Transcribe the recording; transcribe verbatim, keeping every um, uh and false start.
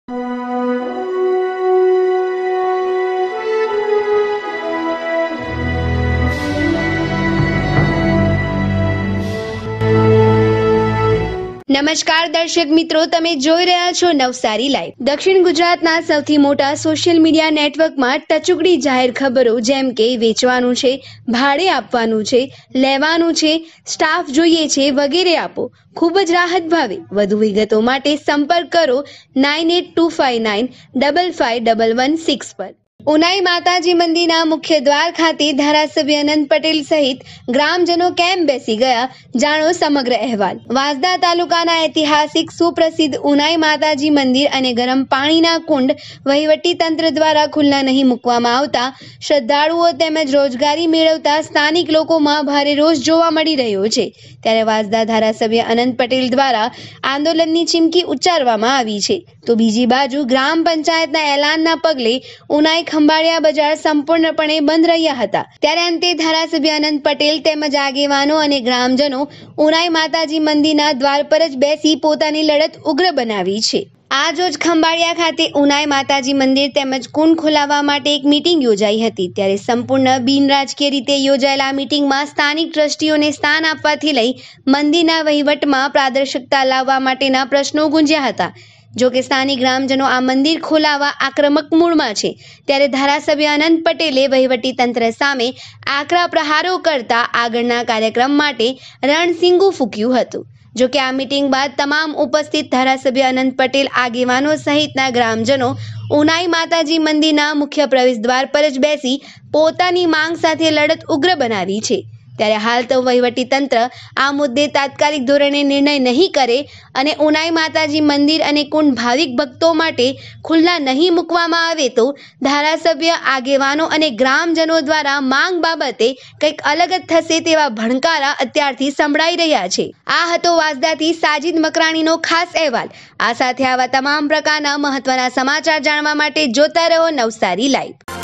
નમસ્કાર દર્શક મિત્રો, તમે જોઈ રહ્યા છો નવસારી લાઈવ। દક્ષિણ ગુજરાતના સૌથી મોટા સોશિયલ મીડિયા નેટવર્કમાં ટચુકડી જાહેર ખબરો જેમ કે વેચવાનું છે, ભાડે આપવાનું છે, લેવાનું છે, સ્ટાફ જોઈએ છે વગેરે આપો ખૂબ જ રાહત ભાવે। વધુ વિગતો માટે સંપર્ક કરો nine eight two five nine double five double one six પર। ઉનાઈ માતાજી મંદિરના મુખ્ય દ્વાર ખાતે ધારાસભ્ય અનંત પટેલ સહિત ગ્રામજનો કેમ બેસી ગયા, જાણો સમગ્ર અહેવાલ। વાંસદા તાલુકાના ઐતિહાસિક સુપ્રસિદ્ધ ઉનાઈ માતાજી મંદિર અને ગરમ પાણીના કુંડ વહીવટી તંત્ર દ્વારા ખુલ્લા નહીં મૂકવામાં આવતા શ્રદ્ધાળુઓ તેમજ રોજગારી મેળવતા સ્થાનિક લોકોમાં ભારે રોષ જોવા મળી રહ્યો છે। ત્યારે વાંસદા ધારાસભ્ય અનંત પટેલ દ્વારા આંદોલનની ચીમકી ઉચ્ચારવામાં આવી છે, તો બીજી બાજુ ગ્રામ પંચાયતના એલાનના પગલે ઉનાઈ ખંભાળિયા બજાર સંપૂર્ણપણે બંધ રહ્યા હતા। ત્યારે અંતે ધારાસભ્ય અનંત પટેલ તેમજ આગેવાનો અને ગ્રામજનો ઉનાઈ માતાજી મંદિરના દ્વાર પર જ બેસી પોતાની લડત ઉગ્ર બનાવી છે। આજ રોજ ખંભાળિયા ખાતે ઉનાઈ માતાજી મંદિર તેમજ કુંડ ખોલાવવા માટે એક મીટિંગ યોજાઈ હતી। ત્યારે સંપૂર્ણ બિન રાજકીય રીતે યોજાયેલા આ મીટિંગમાં સ્થાનિક ટ્રસ્ટીઓને સ્થાન આપવાથી લઈ મંદિરના વહીવટમાં પારદર્શકતા લાવવા માટેના પ્રશ્નો ગુંજ્યા હતા। જો કે સ્થાનિક ગ્રામજનો આ મંદિર ખોલાવવા આક્રમક મૂડમાં છે। ત્યારે ધારાસભ્ય અનંત પટેલે વહીવટી તંત્ર સામે આકરા પ્રહારો કરતા આગળના કાર્યક્રમ માટે રણસીંગું ફૂંક્યું હતું। જો કે આ મીટિંગ બાદ તમામ ઉપસ્થિત ધારાસભ્ય અનંત પટેલ આગેવાનો સહિતના ગ્રામજનો ઉનાઈ માતાજી મંદિરના મુખ્ય પ્રવેશ દ્વાર પર જ બેસી પોતાની માંગ સાથે લડત ઉગ્ર બનાવી છે। ત્યારે હાલ તો વહીવટી તંત્ર આ મુદ્દે તાત્કાલિક ધોરણે નિર્ણય નહીં કરે અને ઉનાઈ માતાજી મંદિર અને કુંડ ભાવિક ભક્તો માટે ખુલ્લા નહીં મૂકવામાં આવે તો ધારાસભ્ય આગેવાનો અને ગ્રામજનો દ્વારા માંગ બાબતે કંઈક અલગ જ થશે તેવા ભણકારા અત્યારથી સંભળાઈ રહ્યા છે। આ હતો વાંસદાથી સાજિદ મકરાણીનો ખાસ અહેવાલ। આ સાથે આવા તમામ પ્રકારના મહત્વના સમાચાર જાણવા માટે જોતા રહો નવસારી લાઈવ।